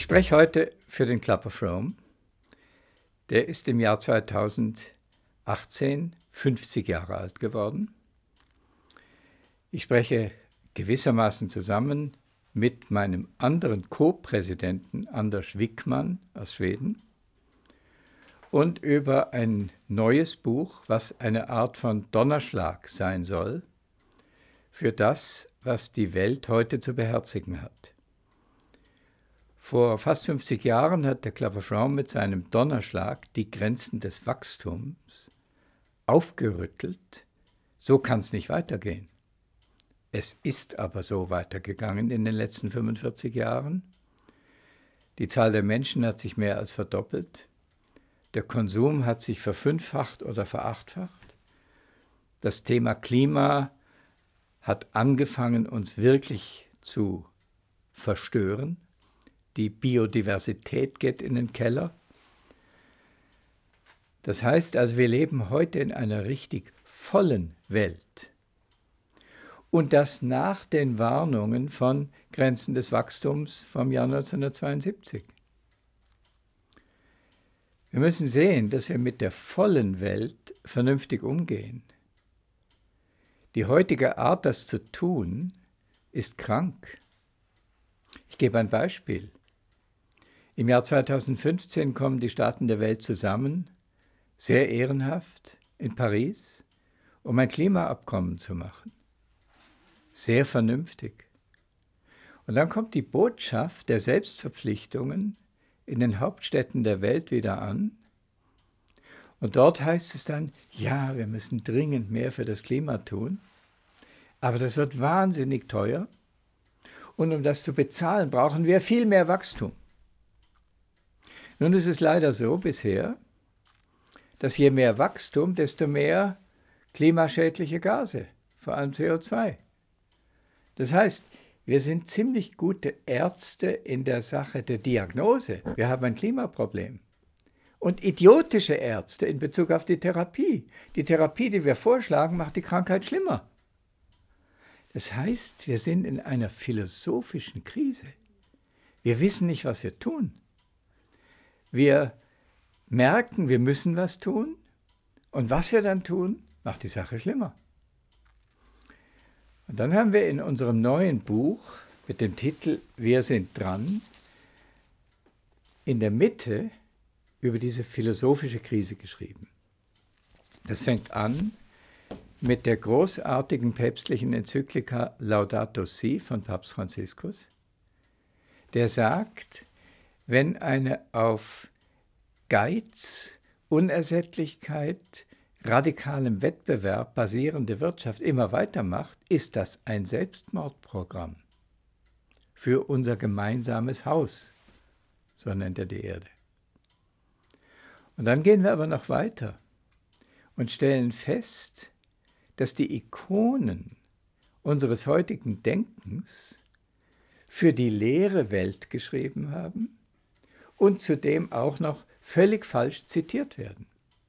spreche heute für den Club of Rome. Der ist im Jahr 2018 50 Jahre alt geworden. Ich spreche gewissermaßen zusammen mit meinem anderen Co-Präsidenten Anders Wijkman aus Schweden und über ein neues Buch, was eine Art von Donnerschlag sein soll für das, was die Welt heute zu beherzigen hat. Vor fast 50 Jahren hat der Club of Rome mit seinem Donnerschlag die Grenzen des Wachstums aufgerüttelt. So kann es nicht weitergehen. Es ist aber so weitergegangen in den letzten 45 Jahren. Die Zahl der Menschen hat sich mehr als verdoppelt. Der Konsum hat sich verfünffacht oder verachtfacht. Das Thema Klima hat angefangen, uns wirklich zu verstören. Die Biodiversität geht in den Keller. Das heißt also, wir leben heute in einer richtig vollen Welt. Und das nach den Warnungen von Grenzen des Wachstums vom Jahr 1972. Wir müssen sehen, dass wir mit der vollen Welt vernünftig umgehen. Die heutige Art, das zu tun, ist krank. Ich gebe ein Beispiel. Im Jahr 2015 kommen die Staaten der Welt zusammen, sehr ehrenhaft, in Paris, um ein Klimaabkommen zu machen. Sehr vernünftig. Und dann kommt die Botschaft der Selbstverpflichtungen in den Hauptstädten der Welt wieder an. Und dort heißt es dann, ja, wir müssen dringend mehr für das Klima tun, aber das wird wahnsinnig teuer. Und um das zu bezahlen, brauchen wir viel mehr Wachstum. Nun ist es leider so bisher, dass je mehr Wachstum, desto mehr klimaschädliche Gase, vor allem CO2. Das heißt, wir sind ziemlich gute Ärzte in der Sache der Diagnose. Wir haben ein Klimaproblem. Und idiotische Ärzte in Bezug auf die Therapie. Die Therapie, die wir vorschlagen, macht die Krankheit schlimmer. Das heißt, wir sind in einer philosophischen Krise. Wir wissen nicht, was wir tun. Wir merken, wir müssen was tun. Und was wir dann tun, macht die Sache schlimmer. Und dann haben wir in unserem neuen Buch mit dem Titel Wir sind dran in der Mitte über diese philosophische Krise geschrieben. Das fängt an mit der großartigen päpstlichen Enzyklika Laudato Si von Papst Franziskus, der sagt, wenn eine auf Geiz, Unersättlichkeit, radikalem Wettbewerb basierende Wirtschaft immer weitermacht, ist das ein Selbstmordprogramm für unser gemeinsames Haus, so nennt er die Erde. Und dann gehen wir aber noch weiter und stellen fest, dass die Ikonen unseres heutigen Denkens für die leere Welt geschrieben haben und zudem auch noch völlig falsch zitiert werden.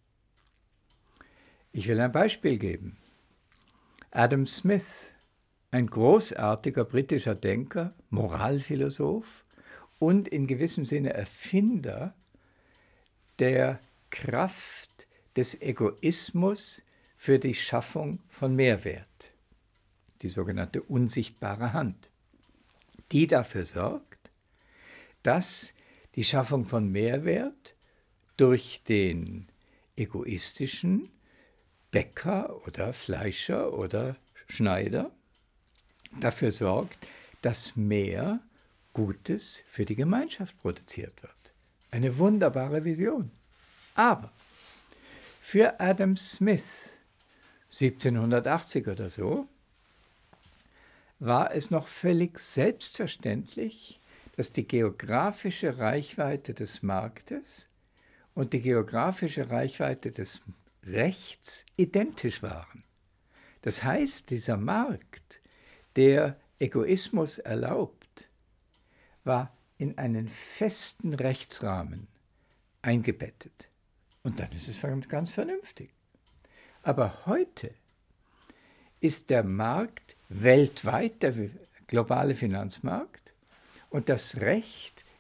Ich will ein Beispiel geben. Adam Smith, ein großartiger britischer Denker, Moralphilosoph und in gewissem Sinne Erfinder der Kraft des Egoismus für die Schaffung von Mehrwert, die sogenannte unsichtbare Hand, die dafür sorgt, dass die Schaffung von Mehrwert durch den egoistischen Bäcker oder Fleischer oder Schneider dafür sorgt, dass mehr Gutes für die Gemeinschaft produziert wird. Eine wunderbare Vision. Aber für Adam Smith, 1780 oder so, war es noch völlig selbstverständlich, dass die geografische Reichweite des Marktes und die geografische Reichweite des Rechts identisch waren. Das heißt, dieser Markt, der Egoismus erlaubt, war in einen festen Rechtsrahmen eingebettet. Und dann ist es ganz vernünftig. Aber heute ist der Markt weltweit, der globale Finanzmarkt, und das Recht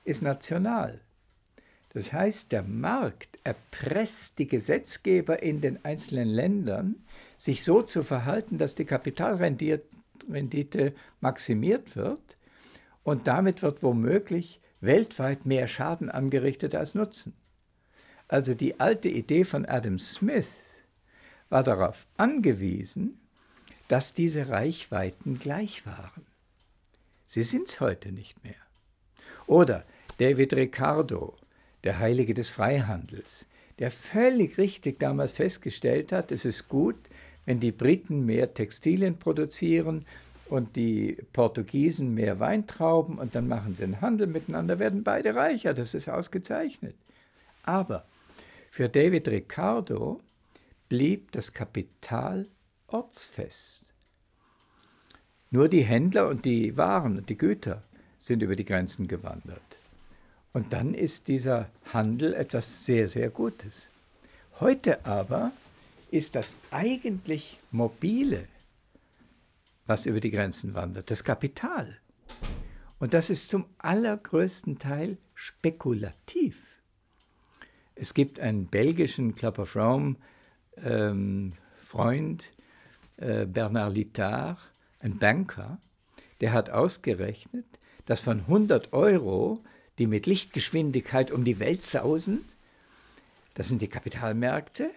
ist national. Das heißt, der Markt erpresst die Gesetzgeber in den einzelnen Ländern, sich so zu verhalten, dass die Kapitalrendite maximiert wird und damit wird womöglich weltweit mehr Schaden angerichtet als Nutzen. Also die alte Idee von Adam Smith war darauf angewiesen, dass diese Reichweiten gleich waren. Sie sind es heute nicht mehr. Oder David Ricardo, der Heilige des Freihandels, der völlig richtig damals festgestellt hat, es ist gut, wenn die Briten mehr Textilien produzieren und die Portugiesen mehr Weintrauben und dann machen sie einen Handel miteinander, werden beide reicher, das ist ausgezeichnet. Aber für David Ricardo blieb das Kapital ortsfest. Nur die Händler und die Waren und die Güter sind über die Grenzen gewandert. Und dann ist dieser Handel etwas sehr, sehr Gutes. Heute aber ist das eigentlich Mobile, was über die Grenzen wandert, das Kapital. Und das ist zum allergrößten Teil spekulativ. Es gibt einen belgischen Club of Rome Freund, Bernard Littard, ein Banker, der hat ausgerechnet, dass von 100 €, die mit Lichtgeschwindigkeit um die Welt sausen, das sind die Kapitalmärkte,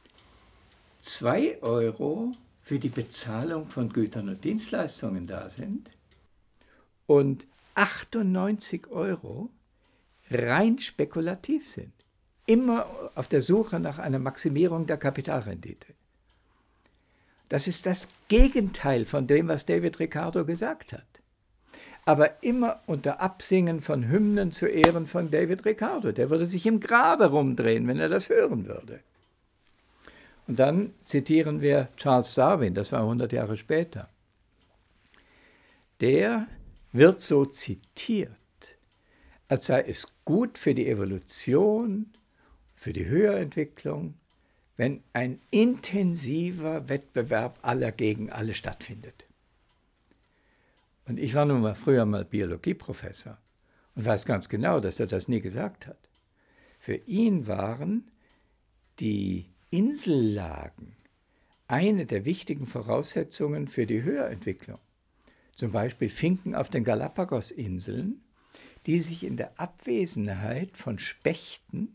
2 € für die Bezahlung von Gütern und Dienstleistungen da sind und 98 € rein spekulativ sind. Immer auf der Suche nach einer Maximierung der Kapitalrendite. Das ist das Gegenteil von dem, was David Ricardo gesagt hat. Aber immer unter Absingen von Hymnen zu Ehren von David Ricardo. Der würde sich im Grabe rumdrehen, wenn er das hören würde. Und dann zitieren wir Charles Darwin, das war 100 Jahre später. Der wird so zitiert, als sei es gut für die Evolution, für die Höherentwicklung, wenn ein intensiver Wettbewerb aller gegen alle stattfindet. Und ich war nun mal früher mal Biologieprofessor und weiß ganz genau, dass er das nie gesagt hat. Für ihn waren die Insellagen eine der wichtigen Voraussetzungen für die Höherentwicklung. Zum Beispiel Finken auf den Galapagos-Inseln, die sich in der Abwesenheit von Spechten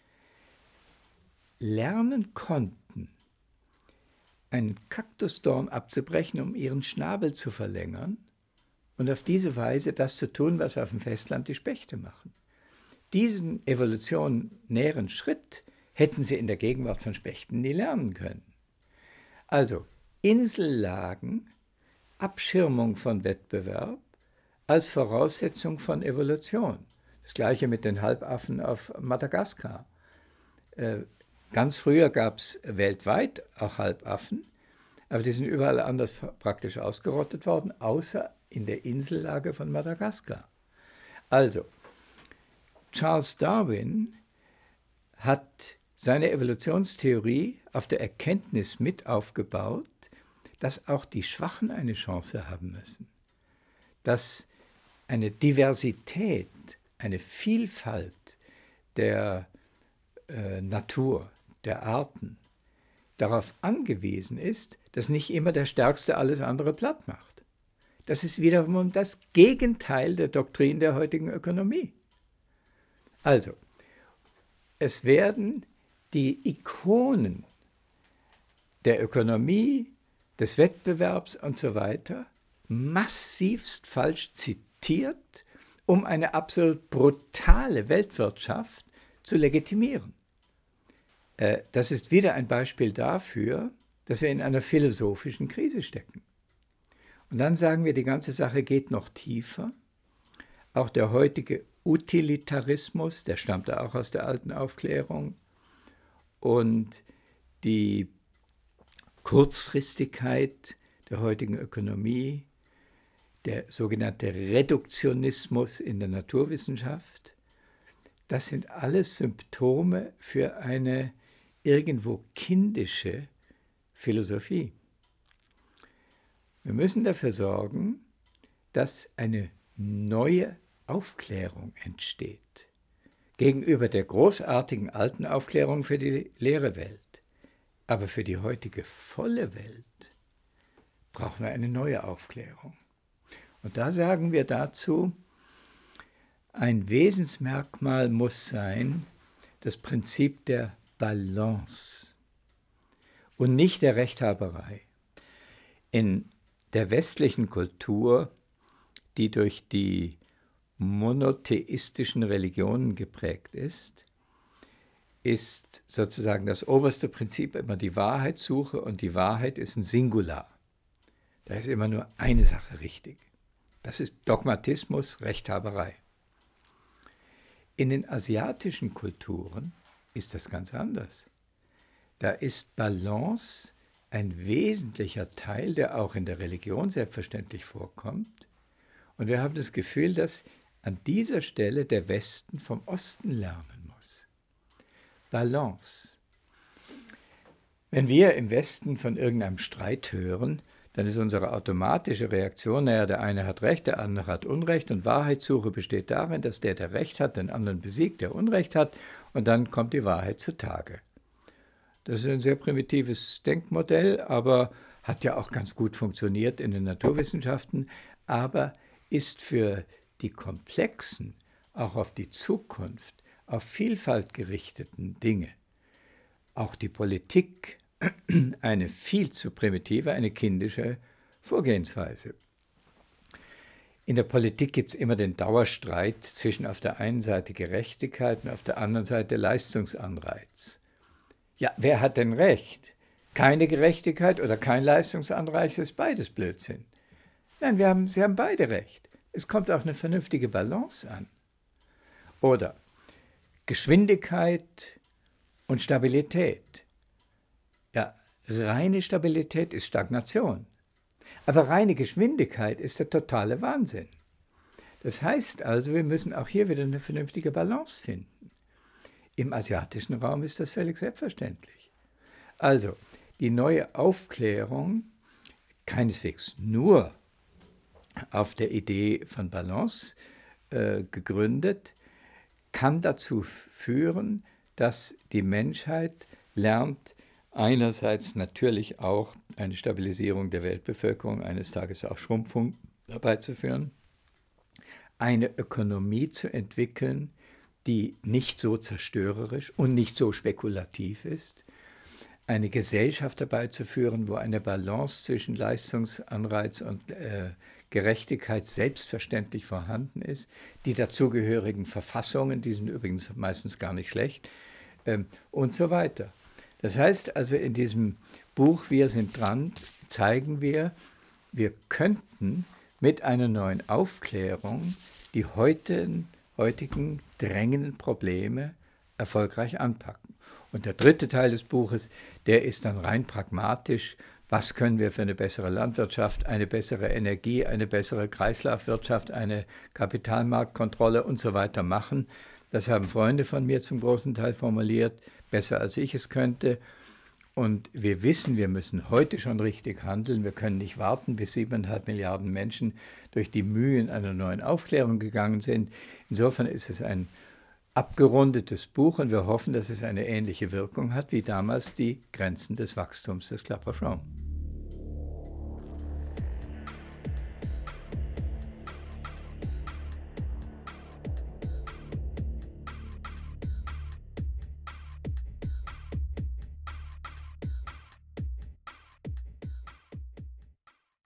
lernen konnten, einen Kaktusdorn abzubrechen, um ihren Schnabel zu verlängern und auf diese Weise das zu tun, was auf dem Festland die Spechte machen. Diesen evolutionären Schritt hätten sie in der Gegenwart von Spechten nie lernen können. Also Insellagen, Abschirmung von Wettbewerb als Voraussetzung von Evolution. Das gleiche mit den Halbaffen auf Madagaskar. Ganz früher gab es weltweit auch Halbaffen, aber die sind überall anders praktisch ausgerottet worden, außer in der Insellage von Madagaskar. Also, Charles Darwin hat seine Evolutionstheorie auf der Erkenntnis mit aufgebaut, dass auch die Schwachen eine Chance haben müssen, dass eine Diversität, eine Vielfalt der Natur, der Arten, darauf angewiesen ist, dass nicht immer der Stärkste alles andere platt macht. Das ist wiederum das Gegenteil der Doktrin der heutigen Ökonomie. Also, es werden die Ikonen der Ökonomie, des Wettbewerbs und so weiter massivst falsch zitiert, um eine absolut brutale Weltwirtschaft zu legitimieren. Das ist wieder ein Beispiel dafür, dass wir in einer philosophischen Krise stecken. Und dann sagen wir, die ganze Sache geht noch tiefer. Auch der heutige Utilitarismus, der stammt auch aus der alten Aufklärung, und die Kurzfristigkeit der heutigen Ökonomie, der sogenannte Reduktionismus in der Naturwissenschaft, das sind alles Symptome für eine irgendwo kindische Philosophie. Wir müssen dafür sorgen, dass eine neue Aufklärung entsteht. Gegenüber der großartigen alten Aufklärung für die leere Welt. Aber für die heutige volle Welt brauchen wir eine neue Aufklärung. Und da sagen wir dazu, ein Wesensmerkmal muss sein, das Prinzip der Balance und nicht der Rechthaberei. In der westlichen Kultur, die durch die monotheistischen Religionen geprägt ist sozusagen das oberste Prinzip immer die Wahrheitssuche und die Wahrheit ist ein Singular. Da ist immer nur eine Sache richtig. Das ist Dogmatismus, Rechthaberei. In den asiatischen Kulturen ist das ganz anders. Da ist Balance ein wesentlicher Teil, der auch in der Religion selbstverständlich vorkommt. Und wir haben das Gefühl, dass an dieser Stelle der Westen vom Osten lernen muss. Balance. Wenn wir im Westen von irgendeinem Streit hören, dann ist unsere automatische Reaktion, naja, der eine hat Recht, der andere hat Unrecht und Wahrheitssuche besteht darin, dass der Recht hat, den anderen besiegt, der Unrecht hat und dann kommt die Wahrheit zutage. Das ist ein sehr primitives Denkmodell, aber hat ja auch ganz gut funktioniert in den Naturwissenschaften, aber ist für die komplexen, auch auf die Zukunft, auf Vielfalt gerichteten Dinge, auch die Politik, eine viel zu primitive, eine kindische Vorgehensweise. In der Politik gibt es immer den Dauerstreit zwischen auf der einen Seite Gerechtigkeit und auf der anderen Seite Leistungsanreiz. Ja, wer hat denn Recht? Keine Gerechtigkeit oder kein Leistungsanreiz ist beides Blödsinn. Nein, sie haben beide Recht. Es kommt auf eine vernünftige Balance an. Oder Geschwindigkeit und Stabilität. Ja, reine Stabilität ist Stagnation. Aber reine Geschwindigkeit ist der totale Wahnsinn. Das heißt also, wir müssen auch hier wieder eine vernünftige Balance finden. Im asiatischen Raum ist das völlig selbstverständlich. Also, die neue Aufklärung, keineswegs nur auf der Idee von Balance gegründet, kann dazu führen, dass die Menschheit lernt, einerseits natürlich auch eine Stabilisierung der Weltbevölkerung, eines Tages auch Schrumpfung herbeizuführen, eine Ökonomie zu entwickeln, die nicht so zerstörerisch und nicht so spekulativ ist, eine Gesellschaft herbeizuführen, wo eine Balance zwischen Leistungsanreiz und Gerechtigkeit selbstverständlich vorhanden ist, die dazugehörigen Verfassungen, die sind übrigens meistens gar nicht schlecht, und so weiter. Das heißt also, in diesem Buch Wir sind dran zeigen wir könnten mit einer neuen Aufklärung die heutigen drängenden Probleme erfolgreich anpacken. Und der dritte Teil des Buches, der ist dann rein pragmatisch. Was können wir für eine bessere Landwirtschaft, eine bessere Energie, eine bessere Kreislaufwirtschaft, eine Kapitalmarktkontrolle und so weiter machen? Das haben Freunde von mir zum großen Teil formuliert, besser als ich es könnte. Und wir wissen, wir müssen heute schon richtig handeln. Wir können nicht warten, bis 7,5 Milliarden Menschen durch die Mühen einer neuen Aufklärung gegangen sind. Insofern ist es ein abgerundetes Buch und wir hoffen, dass es eine ähnliche Wirkung hat wie damals die Grenzen des Wachstums des Clapper Frome.